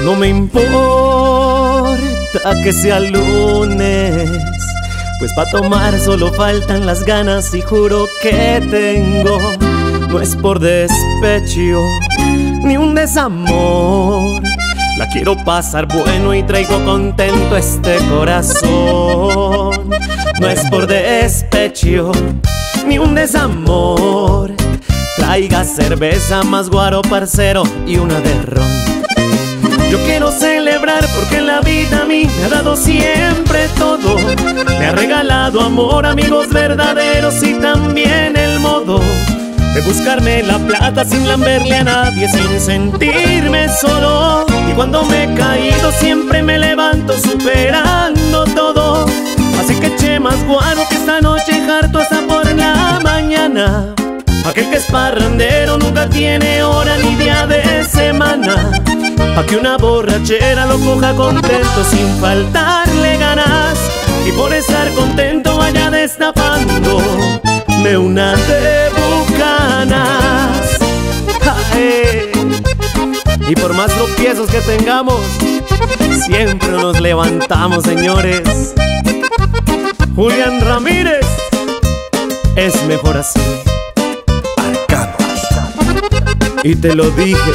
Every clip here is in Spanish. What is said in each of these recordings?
No me importa que sea lunes, pues pa' tomar solo faltan las ganas y juro que tengo. No es por despecho ni un desamor, la quiero pasar bueno y traigo contento este corazón. No es por despecho ni un desamor, traiga cerveza más guaro parcero y una de ron. Yo quiero celebrar porque la vida a mí me ha dado siempre todo. Me ha regalado amor, amigos verdaderos y también el modo de buscarme la plata sin lamberle a nadie, sin sentirme solo. Y cuando me he caído siempre me levanto superando todo. Así que eché más guaro que esta noche harto hasta por la mañana. Aquel que es parrandero nunca tiene hora ni día de semana, pa' que una borrachera lo coja contento sin faltarle ganas. Y por estar contento vaya destapándome una de bucanas. ¡Ay! Y por más tropiezos que tengamos, siempre nos levantamos, señores. Julián Ramírez, es mejor así. Y te lo dije,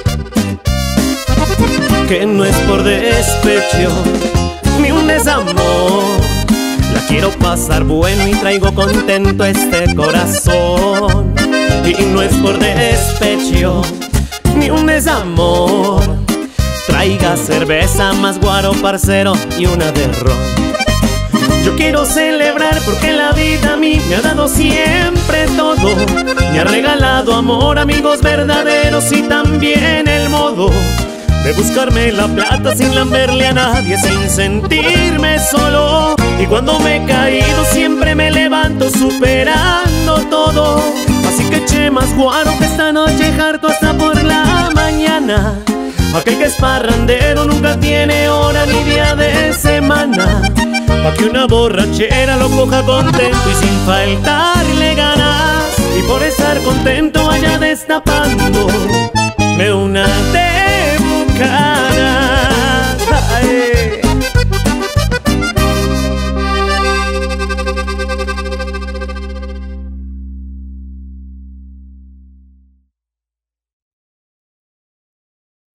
que no es por despecho ni un desamor, la quiero pasar bueno y traigo contento este corazón. Y no es por despecho ni un desamor, traiga cerveza más guaro parcero y una de ron. Yo quiero celebrar porque la vida a mí me ha dado siempre todo. Me ha regalado amor, amigos verdaderos y también el modo de buscarme la plata sin lamberle a nadie, sin sentirme solo. Y cuando me he caído siempre me levanto superando todo. Así que eché más guaro que esta noche harto hasta por la mañana. Aquel que es parrandero nunca tiene hora ni día de semana, pa' que una borrachera lo coja contento y sin faltarle ganas. Y por estar contento vaya destapándome una de bucanas.